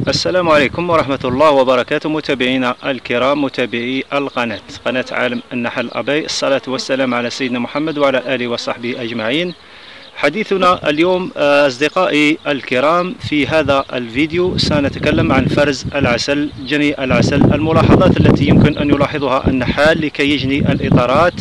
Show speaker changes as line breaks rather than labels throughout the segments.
السلام عليكم ورحمة الله وبركاته، متابعينا الكرام، متابعي قناة عالم النحل الأبي. الصلاة والسلام على سيدنا محمد وعلى آله وصحبه أجمعين. حديثنا اليوم أصدقائي الكرام، في هذا الفيديو سنتكلم عن فرز العسل، جني العسل، الملاحظات التي يمكن أن يلاحظها النحال لكي يجني الإطارات.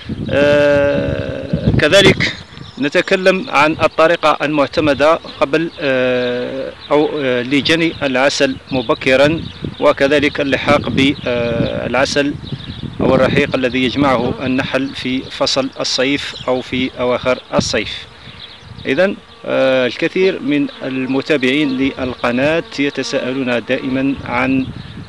كذلك نتكلم عن الطريقة المعتمدة قبل أو لجني العسل مبكرا، وكذلك اللحاق بالعسل أو الرحيق الذي يجمعه النحل في فصل الصيف أو في أواخر الصيف. إذن الكثير من المتابعين للقناة يتساءلون دائما عن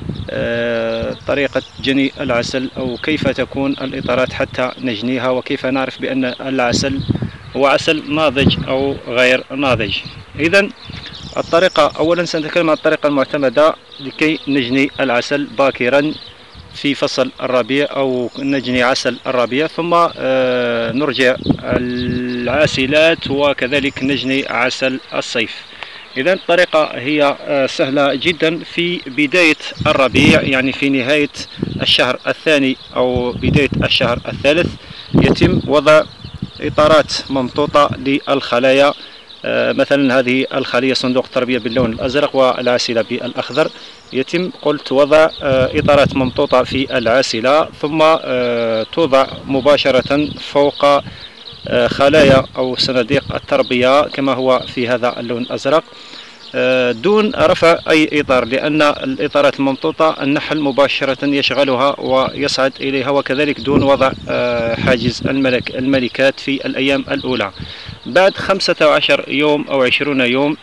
طريقة جني العسل، أو كيف تكون الإطارات حتى نجنيها، وكيف نعرف بأن العسل هو عسل ناضج أو غير ناضج. إذن الطريقة، أولا سنتكلم عن الطريقة المعتمدة لكي نجني العسل باكرا في فصل الربيع، أو نجني عسل الربيع ثم نرجع العاسلات، وكذلك نجني عسل الصيف. إذن الطريقة هي سهلة جدا. في بداية الربيع، يعني في نهاية الشهر الثاني أو بداية الشهر الثالث، يتم وضع إطارات ممطوطة للخلايا. مثلا هذه الخلية صندوق التربية باللون الأزرق والعاسلة بالأخضر. يتم وضع إطارات ممطوطة في العاسلة، ثم توضع مباشرة فوق خلايا أو صناديق التربية كما هو في هذا اللون الأزرق، دون رفع أي إطار، لأن الإطارات الممطوطة النحل مباشرة يشغلها ويصعد إليها، وكذلك دون وضع حاجز الملكات في الأيام الأولى. بعد 15 يوم أو 20 يوم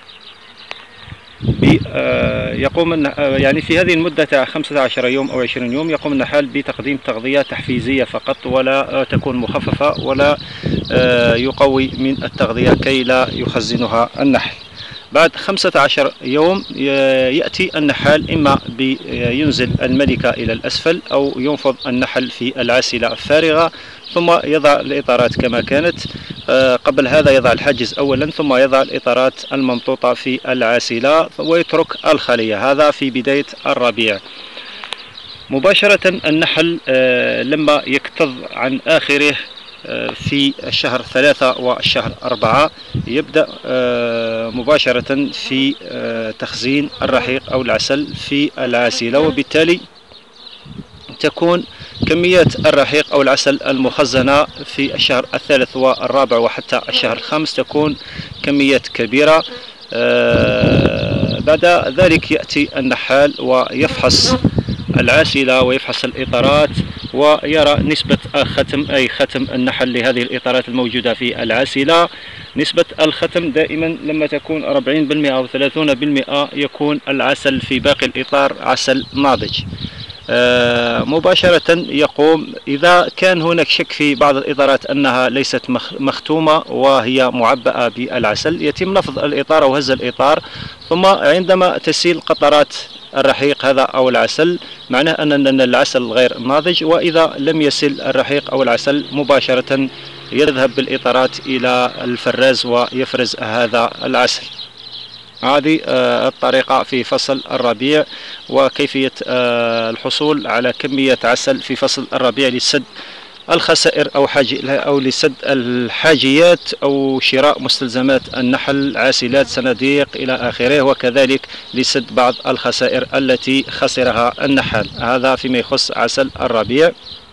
يقوم يعني في هذه المدة 15 يوم أو 20 يوم يقوم النحال بتقديم تغذية تحفيزية فقط، ولا تكون مخففة، ولا يقوي من التغذية كي لا يخزنها النحل. بعد 15 يوم يأتي النحال إما بينزل الملكة إلى الأسفل، أو ينفض النحل في العاسلة الفارغة، ثم يضع الإطارات كما كانت. قبل هذا يضع الحاجز أولا، ثم يضع الإطارات الممطوطة في العاسلة ويترك الخلية. هذا في بداية الربيع. مباشرة النحل لما يكتظ عن آخره في الشهر 3 والشهر 4 يبدأ مباشرة في تخزين الرحيق أو العسل في العاسلة، وبالتالي تكون كميات الرحيق أو العسل المخزنة في الشهر 3 والرابع وحتى الشهر 5 تكون كميات كبيرة. بعد ذلك يأتي النحال ويفحص العاسلة ويفحص الإطارات، ويرى نسبة ختم، أي ختم النحل لهذه الإطارات الموجودة في العاسلة. نسبة الختم دائما لما تكون 40% أو 30% يكون العسل في باقي الإطار عسل ناضج. مباشرة يقوم، إذا كان هناك شك في بعض الإطارات أنها ليست مختومة وهي معبأة بالعسل، يتم نفض الإطار أو هز الإطار، ثم عندما تسيل قطرات الرحيق هذا أو العسل معناه أن العسل غير ناضج. وإذا لم يسل الرحيق أو العسل، مباشرة يذهب بالإطارات إلى الفراز ويفرز هذا العسل. هذه الطريقة في فصل الربيع، وكيفية الحصول على كمية عسل في فصل الربيع لسد الخسائر أو لسد الحاجيات، أو شراء مستلزمات النحل، عاسلات، صناديق إلى آخره، وكذلك لسد بعض الخسائر التي خسرها النحل. هذا فيما يخص عسل الربيع.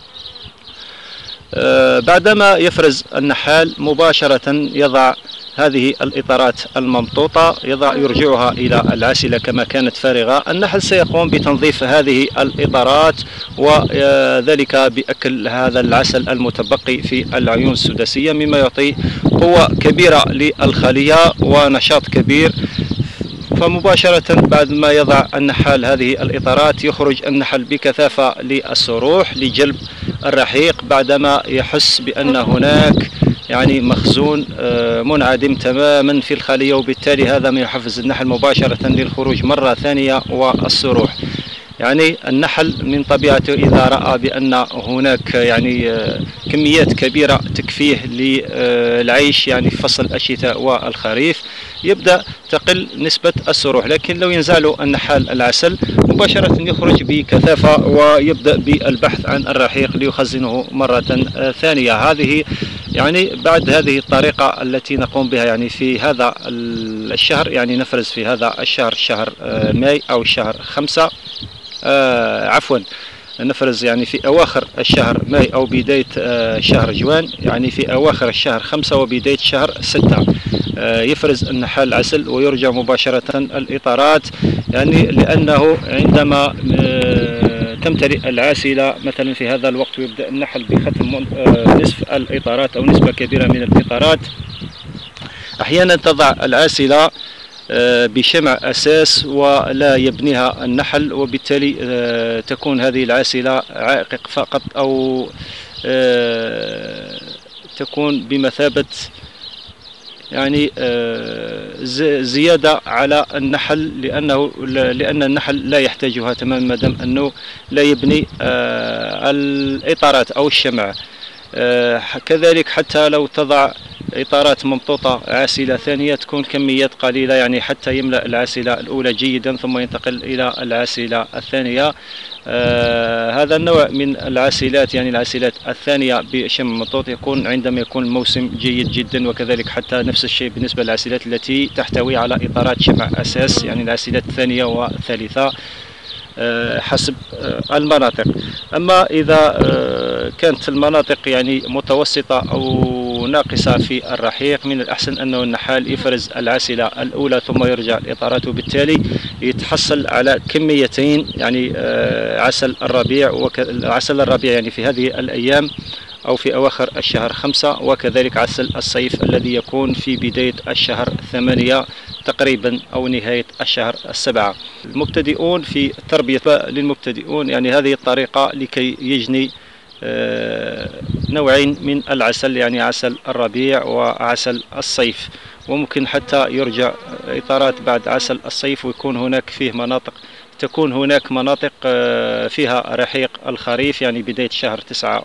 بعدما يفرز النحال، مباشرة يضع هذه الإطارات الممطوطة، يرجعها إلى العاسلة كما كانت فارغة. النحل سيقوم بتنظيف هذه الإطارات، وذلك بأكل هذا العسل المتبقي في العيون السداسية، مما يعطي قوة كبيرة للخلية ونشاط كبير. فمباشرة بعد ما يضع النحال هذه الإطارات، يخرج النحل بكثافة للسروح لجلب الرحيق، بعدما يحس بأن هناك يعني مخزون منعدم تماما في الخلية، وبالتالي هذا ما يحفز النحل مباشرة للخروج مرة ثانية والسروح. يعني النحل من طبيعته إذا رأى بأن هناك يعني كميات كبيرة تكفيه للعيش يعني في فصل الشتاء والخريف، يبدأ تقل نسبة السروح. لكن لو ينزع له النحال العسل مباشرة يخرج بكثافة ويبدأ بالبحث عن الرحيق ليخزنه مرة ثانية. هذه يعني بعد هذه الطريقة التي نقوم بها يعني في هذا الشهر، يعني نفرز في هذا الشهر، شهر ماي أو شهر 5 عفوا نفرز يعني في أواخر الشهر ماي أو بداية شهر جوان، يعني في أواخر الشهر 5 وبداية شهر 6 يفرز النحال العسل ويرجع مباشرة الإطارات، يعني لأنه عندما تمتلئ العاسلة مثلا في هذا الوقت ويبدأ النحل بختم نصف الإطارات أو نسبة كبيرة من الإطارات، أحيانا تضع العاسلة بشمع أساس ولا يبنيها النحل، وبالتالي تكون هذه العاسلة عائق فقط أو تكون بمثابة يعني زيادة على النحل، لأن النحل لا يحتاجها تماما ما دام أنه لا يبني الإطارات أو الشمع. كذلك حتى لو تضع إطارات ممطوطة عاسلة ثانية تكون كميات قليلة، يعني حتى يملأ العاسلة الأولى جيدا ثم ينتقل إلى العاسلة الثانية. هذا النوع من العاسلات يعني العاسلات الثانية بشمع ممطوط يكون عندما يكون الموسم جيد جدا، وكذلك حتى نفس الشيء بالنسبة للعاسلات التي تحتوي على إطارات شمع أساس، يعني العاسلات الثانية والثالثة حسب المناطق. أما إذا كانت المناطق يعني متوسطة أو ناقصة في الرحيق، من الأحسن أنه النحال يفرز العاسلة الأولى ثم يرجع الإطارات، وبالتالي يتحصل على كميتين، يعني عسل الربيع عسل الربيع يعني في هذه الأيام أو في أواخر الشهر 5، وكذلك عسل الصيف الذي يكون في بداية الشهر 8 تقريبا أو نهاية الشهر 7. المبتدئون في التربية للمبتدئون يعني هذه الطريقة لكي يجني نوعين من العسل، يعني عسل الربيع وعسل الصيف، وممكن حتى يرجع إطارات بعد عسل الصيف ويكون هناك فيه مناطق، تكون هناك مناطق فيها رحيق الخريف، يعني بداية شهر 9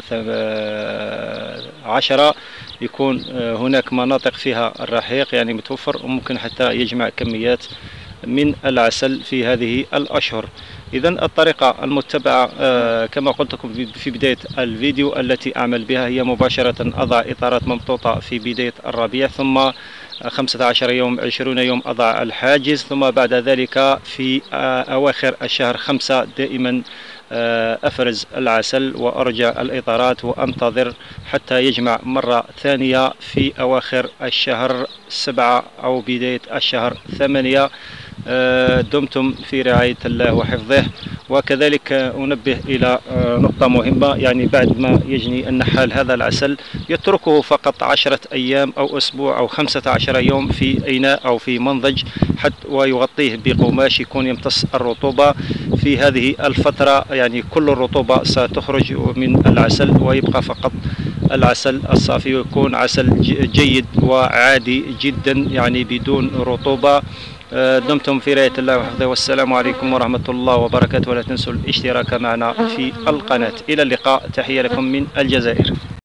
و10 يكون هناك مناطق فيها الرحيق يعني متوفر، وممكن حتى يجمع كميات من العسل في هذه الأشهر. إذا الطريقة المتبعة كما قلت لكم في بداية الفيديو التي أعمل بها هي مباشرة أضع إطارات ممطوطة في بداية الربيع، ثم 15 يوم 20 يوم أضع الحاجز، ثم بعد ذلك في أواخر الشهر 5 دائما أفرز العسل وأرجع الإطارات وأنتظر حتى يجمع مرة ثانية في أواخر الشهر 7 أو بداية الشهر 8. دمتم في رعاية الله وحفظه. وكذلك أنبه إلى نقطة مهمة، يعني بعد ما يجني النحال هذا العسل يتركه فقط 10 أيام أو أسبوع أو 15 يوم في إناء أو في منضج حتى ويغطيه بقماش يكون يمتص الرطوبة. في هذه الفترة يعني كل الرطوبة ستخرج من العسل ويبقى فقط العسل الصافي، ويكون عسل جيد وعادي جدا يعني بدون رطوبة. دمتم في رعاية الله وحفظه، والسلام عليكم ورحمة الله وبركاته، ولا تنسوا الاشتراك معنا في القناة. إلى اللقاء، تحية لكم من الجزائر.